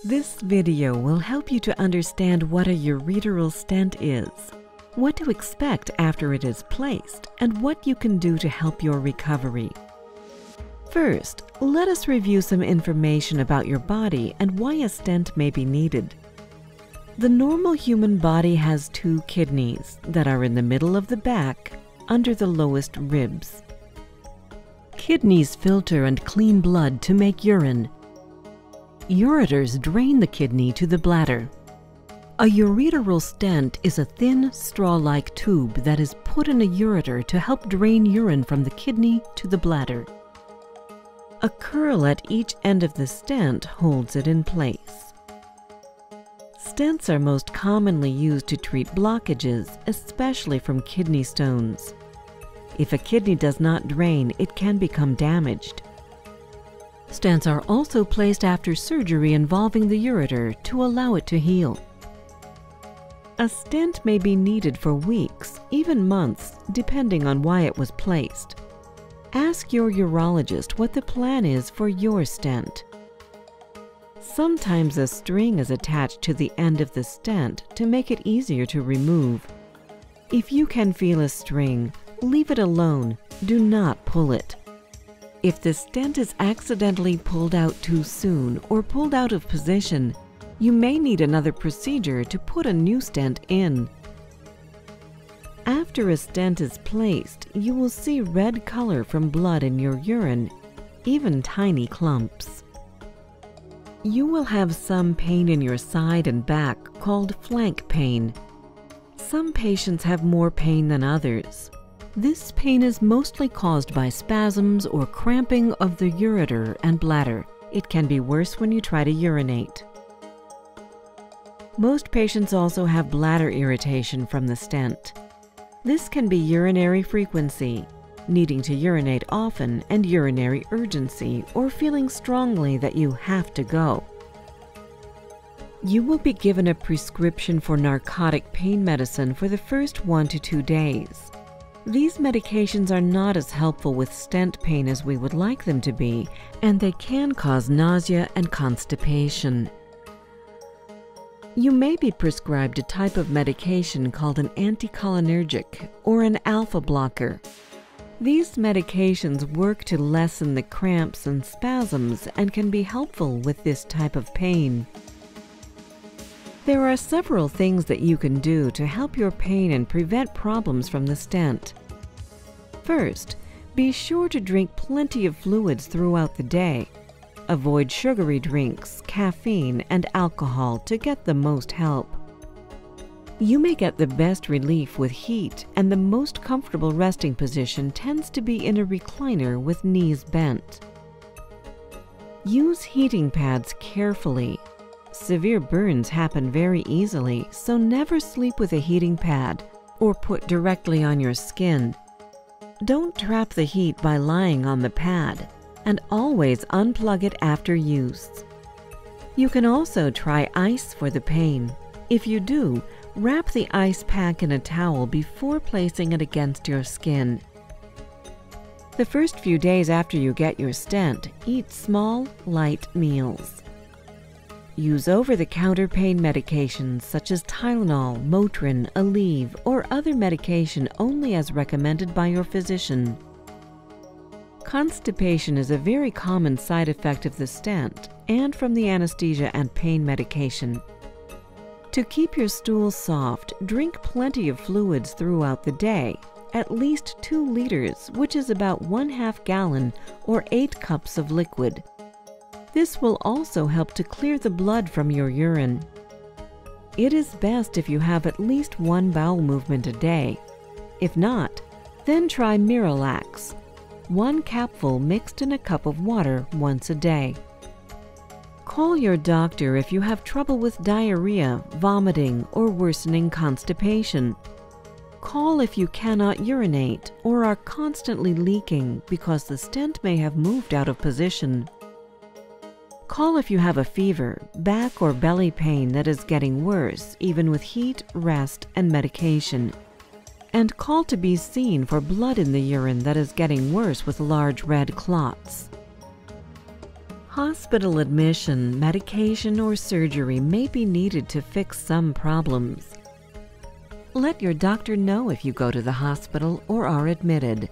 This video will help you to understand what a ureteral stent is, what to expect after it is placed, and what you can do to help your recovery. First, let us review some information about your body and why a stent may be needed. The normal human body has two kidneys that are in the middle of the back, under the lowest ribs. Kidneys filter and clean blood to make urine. Ureters drain the kidney to the bladder. A ureteral stent is a thin, straw-like tube that is put in a ureter to help drain urine from the kidney to the bladder. A curl at each end of the stent holds it in place. Stents are most commonly used to treat blockages, especially from kidney stones. If a kidney does not drain, it can become damaged. Stents are also placed after surgery involving the ureter to allow it to heal. A stent may be needed for weeks, even months, depending on why it was placed. Ask your urologist what the plan is for your stent. Sometimes a string is attached to the end of the stent to make it easier to remove. If you can feel a string, leave it alone. Do not pull it. If the stent is accidentally pulled out too soon or pulled out of position, you may need another procedure to put a new stent in. After a stent is placed, you will see red color from blood in your urine, even tiny clumps. You will have some pain in your side and back called flank pain. Some patients have more pain than others. This pain is mostly caused by spasms or cramping of the ureter and bladder. It can be worse when you try to urinate. Most patients also have bladder irritation from the stent. This can be urinary frequency, needing to urinate often, and urinary urgency, or feeling strongly that you have to go. You will be given a prescription for narcotic pain medicine for the first 1 to 2 days. These medications are not as helpful with stent pain as we would like them to be, and they can cause nausea and constipation. You may be prescribed a type of medication called an anticholinergic or an alpha blocker. These medications work to lessen the cramps and spasms and can be helpful with this type of pain. There are several things that you can do to help your pain and prevent problems from the stent. First, be sure to drink plenty of fluids throughout the day. Avoid sugary drinks, caffeine, and alcohol to get the most help. You may get the best relief with heat, and the most comfortable resting position tends to be in a recliner with knees bent. Use heating pads carefully. Severe burns happen very easily, so never sleep with a heating pad or put directly on your skin. Don't trap the heat by lying on the pad, and always unplug it after use. You can also try ice for the pain. If you do, wrap the ice pack in a towel before placing it against your skin. The first few days after you get your stent, eat small, light meals. Use over-the-counter pain medications such as Tylenol, Motrin, Aleve, or other medication only as recommended by your physician. Constipation is a very common side effect of the stent and from the anesthesia and pain medication. To keep your stool soft, drink plenty of fluids throughout the day, at least 2 liters, which is about 1/2 gallon or 8 cups of liquid. This will also help to clear the blood from your urine. It is best if you have at least 1 bowel movement a day. If not, then try Miralax, 1 capful mixed in a cup of water once a day. Call your doctor if you have trouble with diarrhea, vomiting, or worsening constipation. Call if you cannot urinate or are constantly leaking because the stent may have moved out of position. Call if you have a fever, back or belly pain that is getting worse, even with heat, rest, and medication. And call to be seen for blood in the urine that is getting worse with large red clots. Hospital admission, medication, or surgery may be needed to fix some problems. Let your doctor know if you go to the hospital or are admitted.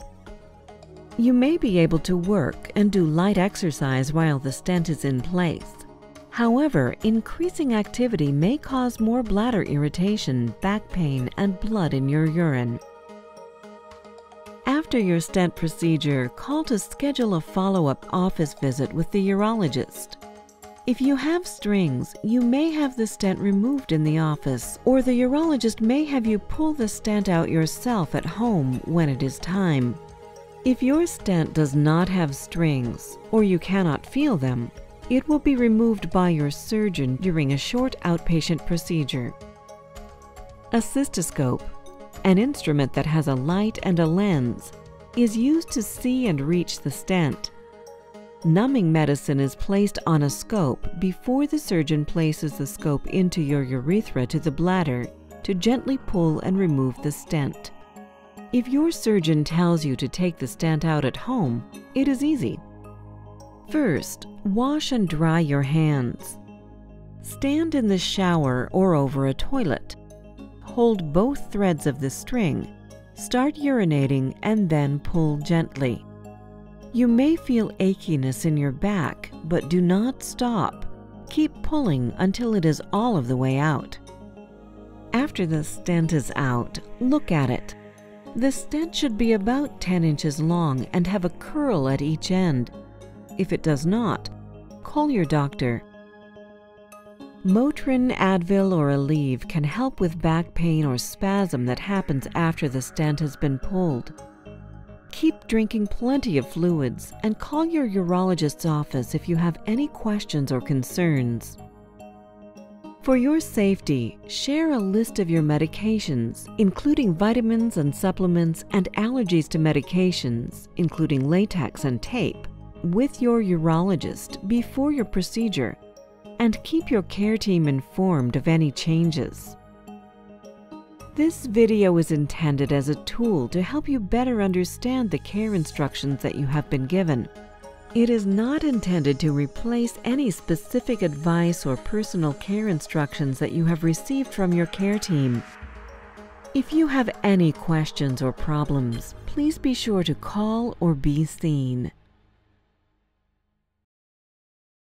You may be able to work and do light exercise while the stent is in place. However, increasing activity may cause more bladder irritation, back pain, and blood in your urine. After your stent procedure, call to schedule a follow-up office visit with the urologist. If you have strings, you may have the stent removed in the office, or the urologist may have you pull the stent out yourself at home when it is time. If your stent does not have strings, or you cannot feel them, it will be removed by your surgeon during a short outpatient procedure. A cystoscope, an instrument that has a light and a lens, is used to see and reach the stent. Numbing medicine is placed on a scope before the surgeon places the scope into your urethra to the bladder to gently pull and remove the stent. If your surgeon tells you to take the stent out at home, it is easy. First, wash and dry your hands. Stand in the shower or over a toilet. Hold both threads of the string. Start urinating and then pull gently. You may feel achiness in your back, but do not stop. Keep pulling until it is all of the way out. After the stent is out, look at it. The stent should be about 10 inches long and have a curl at each end. If it does not, call your doctor. Motrin, Advil, or Aleve can help with back pain or spasm that happens after the stent has been pulled. Keep drinking plenty of fluids and call your urologist's office if you have any questions or concerns. For your safety, share a list of your medications, including vitamins and supplements and allergies to medications, including latex and tape, with your urologist before your procedure, and keep your care team informed of any changes. This video is intended as a tool to help you better understand the care instructions that you have been given. It is not intended to replace any specific advice or personal care instructions that you have received from your care team. If you have any questions or problems, please be sure to call or be seen.